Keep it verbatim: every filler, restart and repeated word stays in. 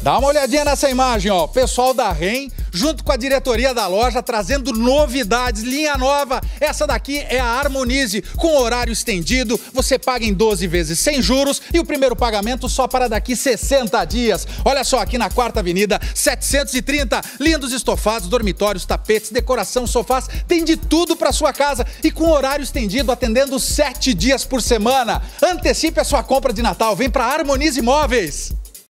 Dá uma olhadinha nessa imagem, ó. Pessoal da REM, junto com a diretoria da loja, trazendo novidades, linha nova. Essa daqui é a Harmonize, com horário estendido. Você paga em doze vezes sem juros e o primeiro pagamento só para daqui sessenta dias. Olha só, aqui na Quarta Avenida, setecentos e trinta. Lindos estofados, dormitórios, tapetes, decoração, sofás. Tem de tudo para sua casa e com horário estendido, atendendo sete dias por semana. Antecipe a sua compra de Natal. Vem para Harmonize Móveis.